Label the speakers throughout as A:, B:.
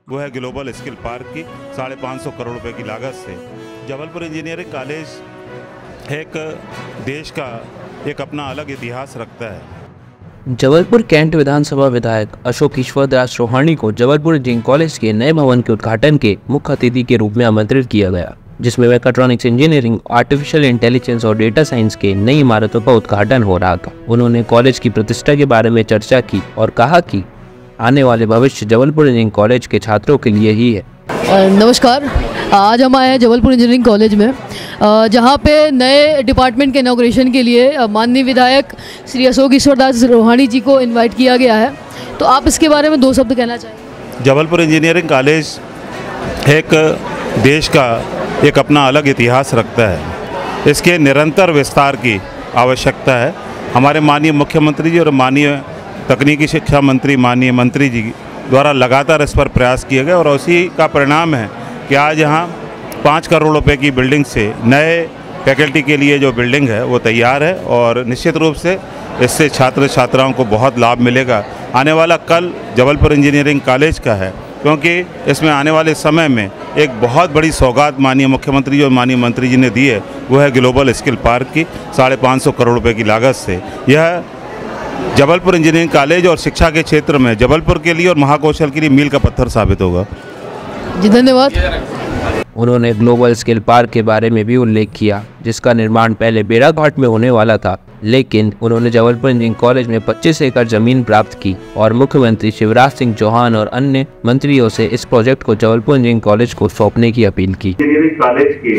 A: वो है global skill park की 550 करोड़ रुपए की लागत से। जबलपुर इंजीनियरिंग कॉलेज एक देश का एक अपना अलग इतिहास रखता है।
B: जबलपुर कैंट विधानसभा विधायक अशोक ईश्वर दास रोहानी को जबलपुर इंजीनियरिंग कॉलेज के नए भवन के उद्घाटन के मुख्य अतिथि के रूप में आमंत्रित किया गया, जिसमें मैकाट्रॉनिक्स इंजीनियरिंग, आर्टिफिशियल इंटेलिजेंस और डेटा साइंस के नई इमारतों का उद्घाटन हो रहा था। उन्होंने कॉलेज की प्रतिष्ठा के बारे में चर्चा की और कहा कि आने वाले भविष्य जबलपुर इंजीनियरिंग कॉलेज के छात्रों के लिए ही है।
C: नमस्कार, आज हम आए हैं जबलपुर इंजीनियरिंग कॉलेज में, जहां पे नए डिपार्टमेंट के इनॉग्रेशन के लिए माननीय विधायक श्री अशोक ईश्वर दास रोहानी जी को इनवाइट किया गया है। तो आप इसके बारे में 2 शब्द कहना चाहेंगे?
A: जबलपुर इंजीनियरिंग कॉलेज एक देश का एक अपना अलग इतिहास रखता है। इसके निरंतर विस्तार की आवश्यकता है। हमारे माननीय मुख्यमंत्री जी और माननीय तकनीकी शिक्षा मंत्री माननीय मंत्री जी द्वारा लगातार इस पर प्रयास किए गए और उसी का परिणाम है कि आज यहाँ 5 करोड़ रुपए की बिल्डिंग से नए फैकल्टी के लिए जो बिल्डिंग है वो तैयार है और निश्चित रूप से इससे छात्र छात्राओं को बहुत लाभ मिलेगा। आने वाला कल जबलपुर इंजीनियरिंग कॉलेज का है, क्योंकि इसमें आने वाले समय में एक बहुत बड़ी सौगात माननीय मुख्यमंत्री जी और माननीय मंत्री जी ने दी है, वो है ग्लोबल स्किल पार्क की 550 करोड़ रुपए की लागत से। यह जबलपुर इंजीनियरिंग कॉलेज और शिक्षा के क्षेत्र में जबलपुर के लिए और महाकौशल के लिए मील का पत्थर साबित होगा।
C: जी धन्यवाद।
B: उन्होंने ग्लोबल स्किल पार्क के बारे में भी उल्लेख किया, जिसका निर्माण पहले बेड़ाघाट में होने वाला था, लेकिन उन्होंने जबलपुर इंजीनियरिंग कॉलेज में 25 एकड़ जमीन प्राप्त की और मुख्यमंत्री शिवराज सिंह चौहान और अन्य मंत्रियों से इस प्रोजेक्ट को जबलपुर इंजीनियरिंग कॉलेज को सौंपने की अपील की।
A: इंजीनियरिंग कॉलेज की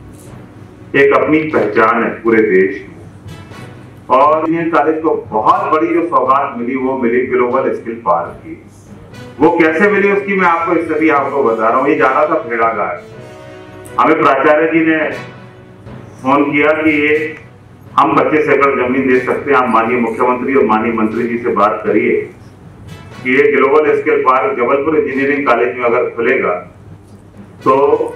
A: एक अपनी पहचान है पूरे देश में और इंजीनियरिंग कॉलेज को बहुत बड़ी जो सौगात मिली वो मिली ग्लोबल स्किल पार्क की। वो कैसे मिली उसकी मैं आपको स्थिति आपको बता रहा हूँ। ये जा रहा था भेड़ाघाट, हमें प्राचार्य जी ने फोन किया कि ये हम 25 एकड़ जमीन दे सकते हैं, आप माननीय मुख्यमंत्री और माननीय मंत्री जी से बात करिए कि ये global skill park Jabalpur engineering college में अगर खुलेगा तो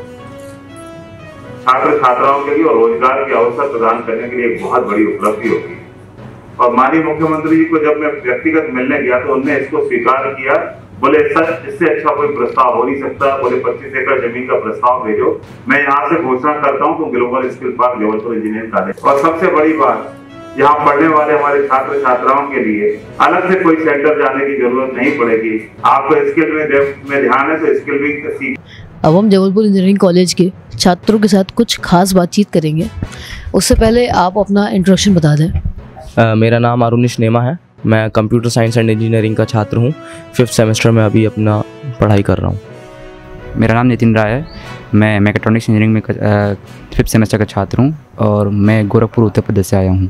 A: छात्र छात्राओं के लिए और रोजगार के अवसर प्रदान करने के लिए एक बहुत बड़ी उपलब्धि होगी। और माननीय मुख्यमंत्री जी को जब मैं व्यक्तिगत मिलने गया तो उन्होंने इसको स्वीकार किया। बोले सर, इससे अच्छा कोई प्रस्ताव हो नहीं सकता। बोले 25 एकड़ जमीन का प्रस्ताव भेजो, मैं यहाँ से घोषणा करता हूँ तो global skill park Jabalpur engineering college. और सबसे बड़ी बात, यहाँ पढ़ने वाले हमारे छात्र छात्राओं के लिए अलग से कोई सेंटर जाने की जरूरत नहीं पड़ेगी। आपको स्किल में ध्यान है तो स्किल भी सीख।
C: अब हम जबलपुर इंजीनियरिंग कॉलेज के छात्रों के साथ कुछ खास बातचीत करेंगे। उससे पहले आप अपना इंट्रोडक्शन बता दें।
D: मेरा नाम अरुणिश नेमा है। मैं कंप्यूटर साइंस एंड इंजीनियरिंग का छात्र हूँ। 5th सेमेस्टर में अभी अपना पढ़ाई कर रहा हूँ।
E: मेरा नाम नितिन राय है। मैं मैकाट्रॉनिक्स इंजीनियरिंग में 5th सेमेस्टर का छात्र हूँ और मैं गोरखपुर उत्तर प्रदेश से आया हूँ।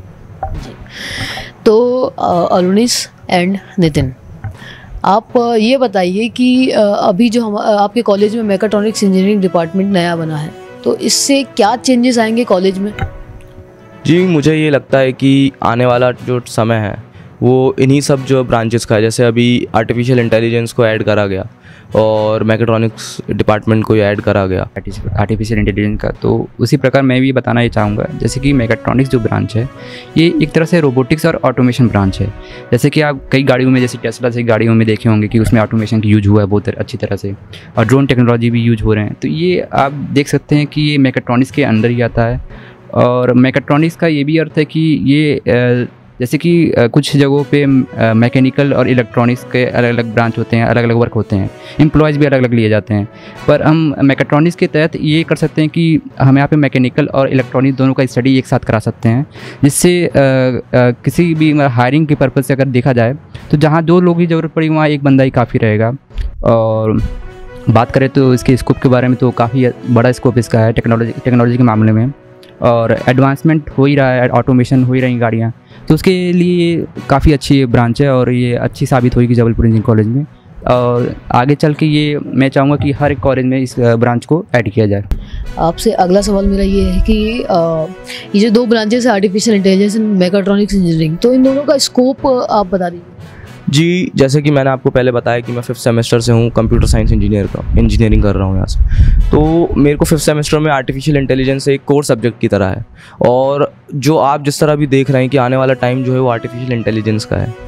C: तो अरुणिश एंड नितिन, आप ये बताइए कि अभी जो आपके कॉलेज में मैकाट्रॉनिक्स इंजीनियरिंग डिपार्टमेंट नया बना है, तो इससे क्या चेंजेस आएंगे कॉलेज में?
D: जी, मुझे ये लगता है कि आने वाला जो समय है वो इन्हीं सब जो ब्रांचेस का है। जैसे अभी आर्टिफिशियल इंटेलिजेंस को ऐड करा गया और मैकाट्रॉनिक्स डिपार्टमेंट को ऐड करा गया
E: आर्टिफिशियल इंटेलिजेंस का, तो उसी प्रकार मैं भी बताना ये चाहूँगा। जैसे कि मैकाट्रॉनिक्स जो ब्रांच है ये एक तरह से रोबोटिक्स और ऑटोमेशन ब्रांच है। जैसे कि आप कई गाड़ियों में, जैसे टेस्ला से गाड़ियों में देखे होंगे कि उसमें ऑटोमेशन की यूज हुआ है बहुत अच्छी तरह से, और ड्रोन टेक्नोलॉजी भी यूज हो रहे हैं। तो ये आप देख सकते हैं कि ये मैकाट्रॉनिक्स के अंदर ही आता है। और मैकाट्रॉनिक्स का ये भी अर्थ है कि ये जैसे कि कुछ जगहों पे मैकेनिकल और इलेक्ट्रॉनिक्स के अलग अलग ब्रांच होते हैं, अलग अलग वर्क होते हैं, एम्प्लॉयज़ भी अलग अलग लिए जाते हैं। पर हम मैकाट्रॉनिक्स के तहत ये कर सकते हैं कि हम यहाँ पे मैकेनिकल और इलेक्ट्रॉनिक्स दोनों का स्टडी एक साथ करा सकते हैं, जिससे किसी भी हायरिंग के पर्पज़ से अगर देखा जाए तो जहाँ 2 लोग की ज़रूरत पड़ी वहाँ 1 बंदा ही काफ़ी रहेगा। और बात करें तो इसके स्कोप के बारे में तो काफ़ी बड़ा स्कोप इसका है टेक्नोलॉजी के मामले में, और एडवांसमेंट हो ही रहा है, ऑटोमेशन हो ही रही गाड़ियाँ, तो उसके लिए काफ़ी अच्छी ब्रांच है और ये अच्छी साबित होगी जबलपुर इंजीनियरिंग कॉलेज में। और आगे चल के ये मैं चाहूँगा कि हर एक कॉलेज में इस ब्रांच को ऐड किया जाए।
C: आपसे अगला सवाल मेरा ये है कि ये जो 2 ब्रांचेस है, artificial intelligence and mechatronics engineering, तो इन दोनों का स्कोप आप बता दीजिए।
D: जी, जैसे कि मैंने आपको पहले बताया कि मैं 5th सेमेस्टर से हूँ, कंप्यूटर साइंस इंजीनियरिंग कर रहा हूँ यहाँ से। तो मेरे को 5th सेमेस्टर में आर्टिफिशियल इंटेलिजेंस एक कोर सब्जेक्ट की तरह है, और जो आप जिस तरह भी देख रहे हैं कि आने वाला टाइम जो है वो आर्टिफिशियल इंटेलिजेंस का है।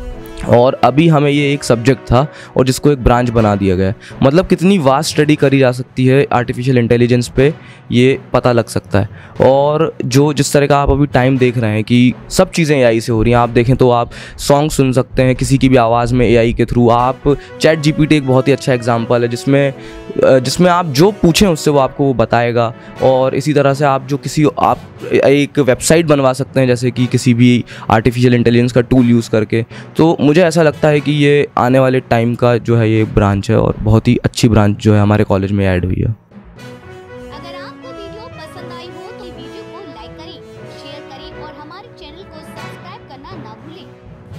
D: और अभी हमें ये एक सब्जेक्ट था और जिसको एक ब्रांच बना दिया गया है। मतलब कितनी वास्ट स्टडी करी जा सकती है आर्टिफिशियल इंटेलिजेंस पे, ये पता लग सकता है। और जो जिस तरह का आप अभी टाइम देख रहे हैं कि सब चीज़ें एआई से हो रही हैं, आप देखें तो आप सॉन्ग सुन सकते हैं किसी की भी आवाज़ में एआई के थ्रू। आप चैट जीपीटी एक बहुत ही अच्छा एग्जांपल है जिसमें आप जो पूछें उससे वो आपको बताएगा। और इसी तरह से आप एक वेबसाइट बनवा सकते हैं जैसे कि किसी भी आर्टिफिशियल इंटेलिजेंस का टूल यूज़ करके। तो मुझे ऐसा लगता है कि ये आने वाले टाइम का जो है ये ब्रांच है और बहुत ही अच्छी ब्रांच जो है हमारे कॉलेज में ऐड हुई है।